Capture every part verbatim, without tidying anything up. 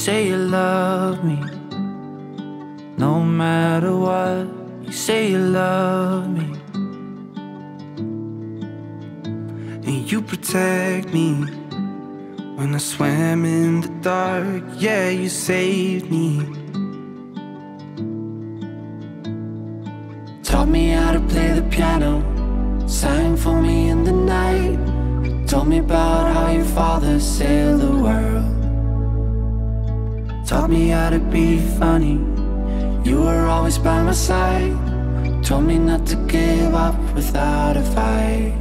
say you love me, no matter what. You say you love me, and you protect me when I swam in the dark. Yeah, you saved me. Taught me how to play the piano, sang for me in the night. Told me about how your father sailed the world. Taught me how to be funny, you were always by my side. Told me not to give up without a fight.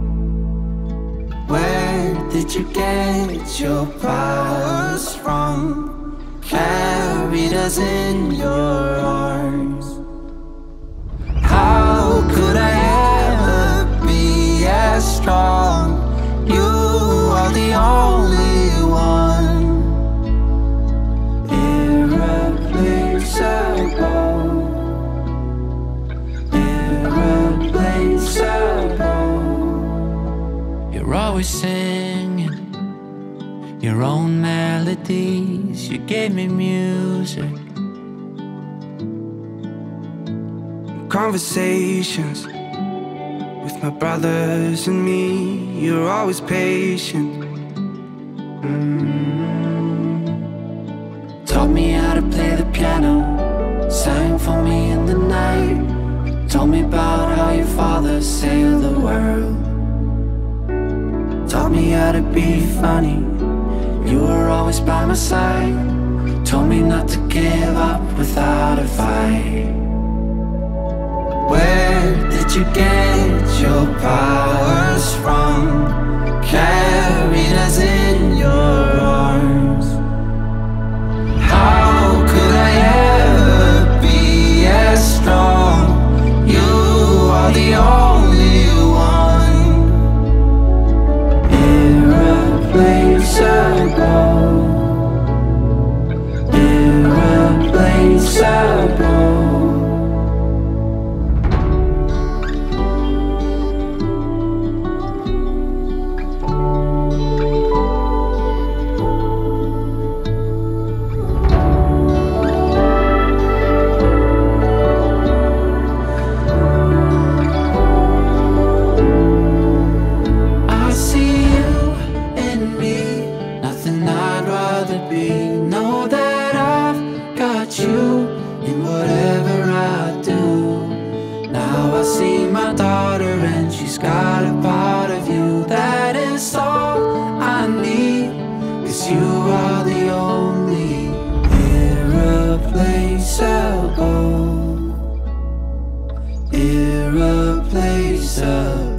Where did you get your powers from? Carried us in your arms. How could I ever be as strong? You are the only one. Irreplaceable, irreplaceable. You're always singing your own melodies. You gave me music, conversations with my brothers and me. You're always patient. mm. Taught me how to play the piano, sang for me in the night. Told me about how your father sailed the world. Taught me how to be funny, you were always by my side. Told me not to give up without a fight. Where did you get your powers from? Carried us in your arms. How could I ever be as strong? You are the only one. Irreplaceable, irreplaceable. Know that I've got you in whatever I do. Now I see my daughter and she's got a part of you. That is all I need, 'cause you are the only irreplaceable, irreplaceable.